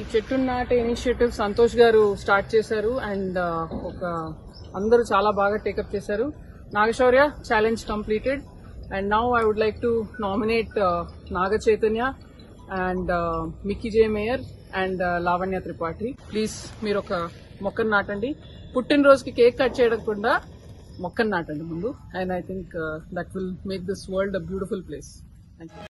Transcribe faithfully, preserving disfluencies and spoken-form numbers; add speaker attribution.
Speaker 1: చెట్టు నాటే ఇనిషియేటివ్ సంతోష్ గారు స్టార్ట్ చేశారు అండ్ ఒక అందరూ చాలా బాగా టేకప్ చేశారు. Naga Shaurya challenge completed and now I would like to nominate Naga Chaitanya and Mickey J Meyer and Lavanya Tripathi. Please మీరు ఒక మొక్కను నాటండి. పుట్టినరోజుకి కేక్ కట్ చేయకుండా మొక్కను నాటండి ముందు. And I think that will make this world a beautiful place. Thank you.